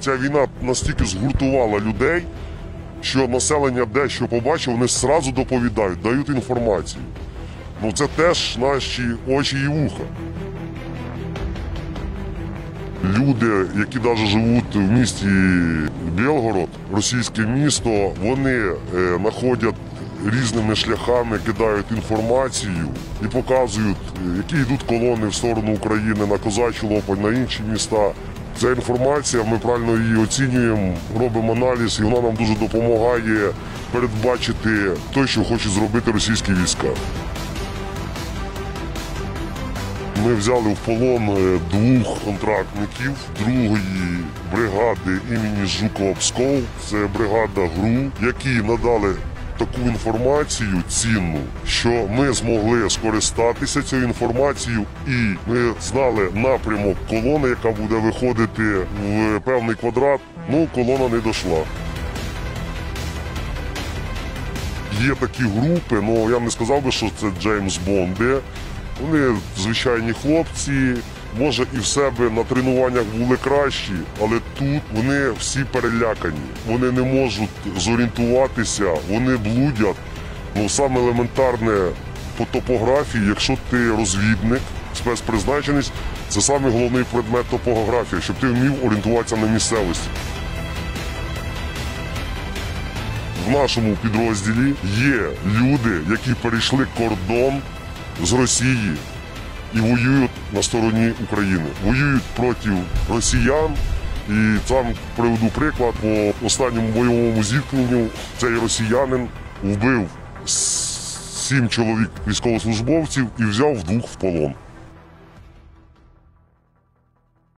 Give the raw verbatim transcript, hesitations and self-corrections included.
Ця війна настільки згуртувала людей, що населення дещо побачило, вони одразу доповідають, дають інформацію. Ну це теж наші очі і вуха. Люди, які навіть живуть в місті Білгород, російське місто, вони е, знаходять різними шляхами, кидають інформацію і показують, які йдуть колони в сторону України на Козачу Лопань, на інші міста. Ця інформація, ми правильно її оцінюємо, робимо аналіз, і вона нам дуже допомагає передбачити те, що хочуть зробити російські війська. Ми взяли в полон двох контрактників другої бригади імені Жукова-Псков, це бригада ГРУ, які надали таку інформацію цінну, що ми змогли скористатися цією інформацією, і ми знали напрямок колони, яка буде виходити в певний квадрат. Ну, колона не дійшла. Є такі групи, але я не сказав би, що це Джеймс Бонди. Вони звичайні хлопці, може і в себе на тренуваннях були кращі, але тут вони всі перелякані. Вони не можуть зорієнтуватися, вони блудять. Ну, саме елементарне по топографії, якщо ти розвідник, спецпризначенець, це саме головний предмет топографія, щоб ти вмів орієнтуватися на місцевості. В нашому підрозділі є люди, які перейшли кордон з Росії і воюють на стороні України. Воюють проти росіян. І там приведу приклад, по останньому бойовому зіткненню цей росіянин вбив сім чоловік військовослужбовців і взяв двох в полон.